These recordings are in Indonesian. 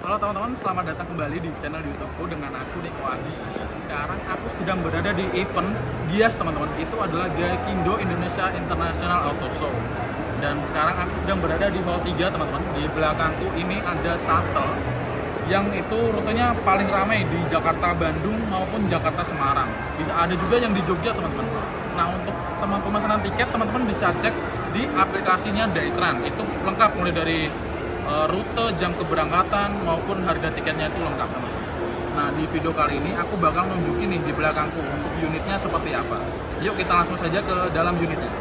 Halo teman-teman, selamat datang kembali di channel YouTubeku dengan aku Niko Adi. Sekarang aku sedang berada di event GIAS teman-teman. Itu adalah Gaikindo Indonesia International Auto Show. Dan sekarang aku sedang berada di hall 3 teman-teman. Di belakangku ini ada shuttle yang itu rutenya paling ramai di Jakarta Bandung maupun Jakarta Semarang. Bisa ada juga yang di Jogja teman-teman. Nah, untuk teman pemesanan tiket teman-teman bisa cek di aplikasinya Daitran. Itu lengkap mulai dari rute, jam keberangkatan maupun harga tiketnya itu lengkap teman-teman. Nah, di video kali ini aku bakal nunjukin nih di belakangku untuk unitnya seperti apa. Yuk kita langsung saja ke dalam unitnya.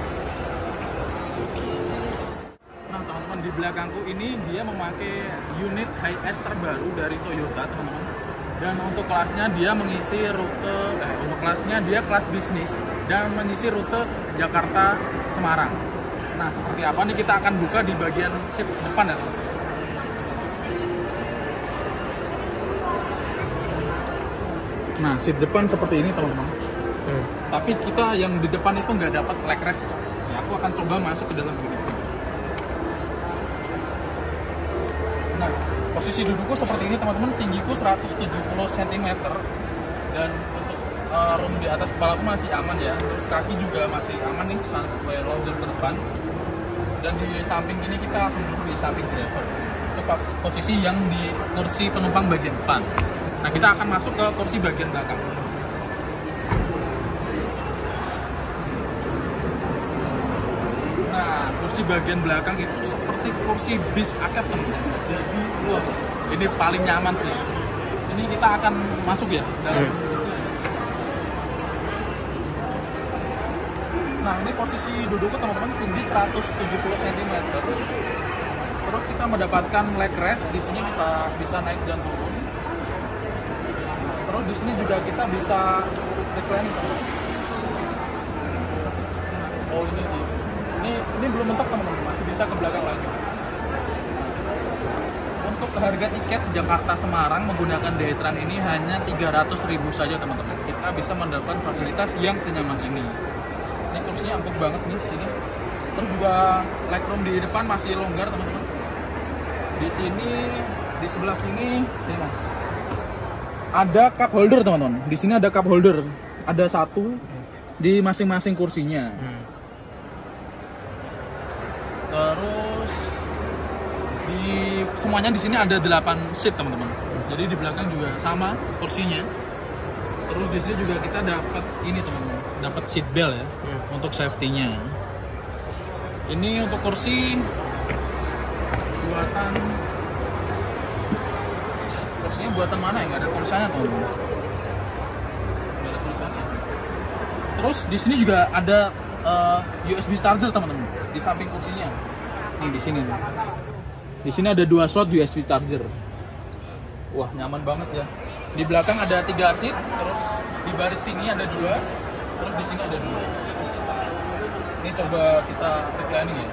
Nah teman-teman, di belakangku ini dia memakai unit Hiace terbaru dari Toyota teman-teman. Dan untuk kelasnya dia mengisi rute, untuk kelasnya dia kelas bisnis dan mengisi rute Jakarta Semarang. Nah seperti apa nih, kita akan buka di bagian seat depan ya teman-teman. Nah seat depan seperti ini teman-teman. Tapi kita yang di depan itu nggak dapat leg rest. Ya, aku akan coba masuk ke dalam unit. Nah, posisi dudukku seperti ini teman-teman, tinggiku 170 cm dan untuk room di atas kepalaku masih aman ya. Terus kaki juga masih aman nih sampai lounge ke depan. Dan di samping ini kita langsung duduk di samping driver. Itu posisi yang di kursi penumpang bagian depan. Nah, kita akan masuk ke kursi bagian belakang. Nah, kursi bagian belakang itu seperti kursi bis akap teman-teman. Jadi, wah, ini paling nyaman sih. Ini kita akan masuk ya dalam. Nah, ini posisi dudukku teman-teman, tinggi 170 cm. Terus kita mendapatkan leg rest, di sini bisa naik dan turun. Terus di sini juga kita bisa reclining. Oh ini sih, ini belum mentok teman-teman, masih bisa ke belakang lagi. Untuk harga tiket Jakarta Semarang menggunakan Daitran ini hanya 300.000 saja teman-teman. Kita bisa mendapatkan fasilitas yang senyaman ini. Ini kursinya empuk banget nih sini. Terus juga legroom di depan masih longgar teman-teman. Di sini, di sebelah sini mas. Ada cup holder teman-teman. Di sini ada cup holder. Ada satu di masing-masing kursinya. Terus semuanya di sini ada 8 seat teman-teman. Jadi di belakang juga sama kursinya. Terus di sini juga kita dapat ini teman-teman, dapat seat belt ya untuk safety-nya. Ini untuk kursi buatan. Kursinya buatan mana ya? Nggak ada tulisannya teman-teman. Nggak ada tulisannya. Terus di sini juga ada USB charger teman-teman di samping kursinya. Nih di sini. Di sini ada 2 slot USB charger. Wah nyaman banget ya. Di belakang ada 3 seat, terus di baris sini ada 2, terus di sini ada 2. Ini coba kita reclining ya.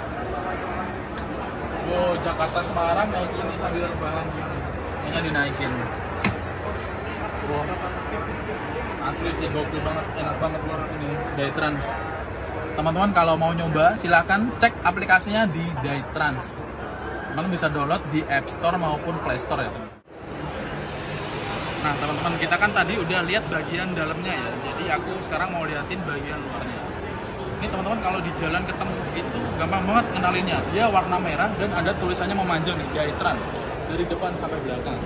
Wow, Jakarta Semarang naik ini sambil rebahan gini. Hanya dinaikin. Wow. Asli sih gokil banget, enak banget ini Daitrans. Teman-teman kalau mau nyoba silahkan cek aplikasinya di Daitrans. Teman-teman bisa download di App Store maupun Play Store ya teman. Nah teman-teman, kita kan tadi udah lihat bagian dalamnya ya. Jadi aku sekarang mau liatin bagian luarnya. Ini teman-teman kalau di jalan ketemu itu gampang banget kenalinnya. Dia warna merah dan ada tulisannya memanjang nih, Daitran. Dari depan sampai belakang.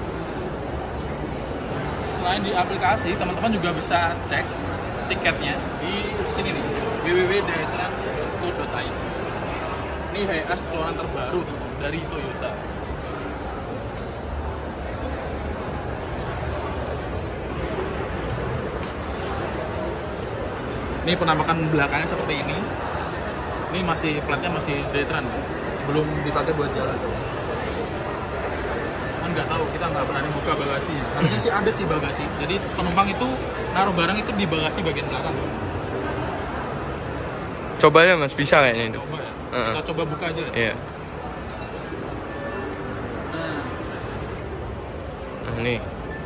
Selain di aplikasi, teman-teman juga bisa cek tiketnya di sini nih, www.daitran.co.id. Ini Hiace keluaran terbaru dari Toyota. Ini penampakan belakangnya seperti ini. Ini masih platnya masih Daitran, belum dipakai buat jalan. Nggak tahu, kita nggak berani buka bagasinya. Harusnya sih ada sih bagasi. Jadi penumpang itu naruh barang itu di bagasi bagian belakang. Coba ya mas, bisa kayaknya itu. Coba ya. Kita coba buka aja. Iya. Nah, nih.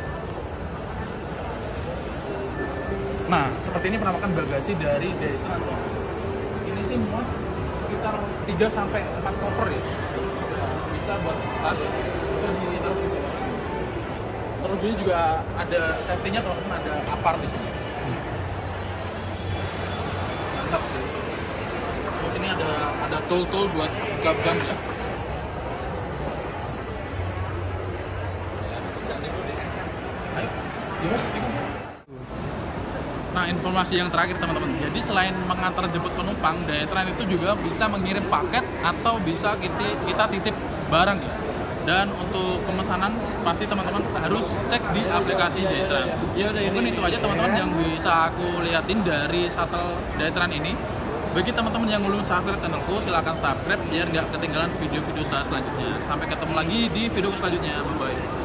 Nah, seperti ini penampakan bagasi dari Daitran. Ini sih muat sekitar 3-4 koper ya. Bisa buat tas, bisa di terlebih juga ada safety-nya teman-teman, ada apar di sini. Mantap sih. Terus ini ada tool buat buka ban ya. Ayo, Dimas, ikut. Nah, informasi yang terakhir teman-teman. Jadi selain mengantar jemput penumpang, Dietran itu juga bisa mengirim paket atau bisa kita titip barang ya. Dan untuk pemesanan pasti teman-teman harus cek di aplikasi Dietran. Mungkin itu aja teman-teman yang bisa aku liatin dari shuttle Dietran ini. Bagi teman-teman yang belum subscribe channelku, silahkan subscribe biar nggak ketinggalan video-video saya selanjutnya. Sampai ketemu lagi di video selanjutnya. Bye-bye.